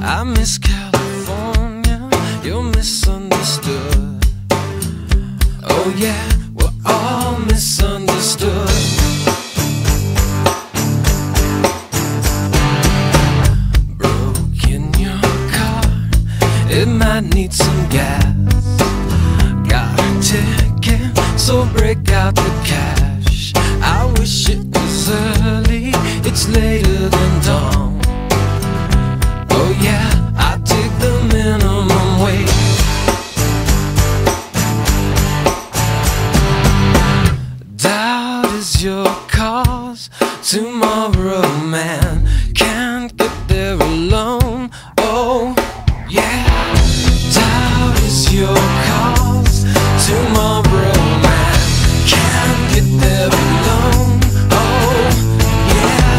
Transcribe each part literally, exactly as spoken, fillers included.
I miss California, you're misunderstood. Oh yeah, we're all misunderstood. Broke in your car, it might need some gas. Got a ticket, so break out the cash. I wish it was early, it's later than dawn. Oh yeah, I take the minimum wage. Doubt is your cause. Tomorrow man can't get there alone. Oh yeah, doubt is your cause. Tomorrow man can't get there alone. Oh yeah.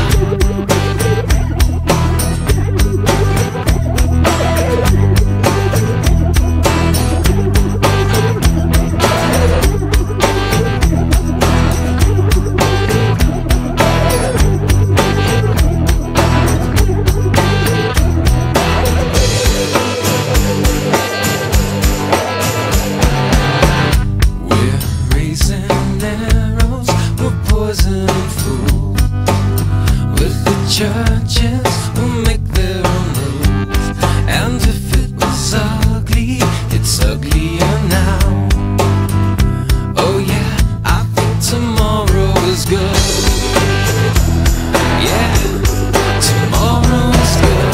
Churches will make their own rules, and if it was ugly, it's uglier now. Oh yeah, I think tomorrow is good. Yeah, tomorrow is good.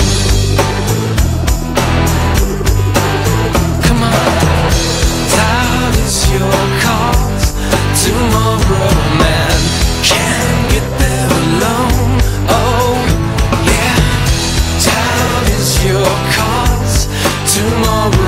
Come on, doubt is your cause. Tomorrow man can't get there alone. Oh yeah, doubt is your cause. Tomorrow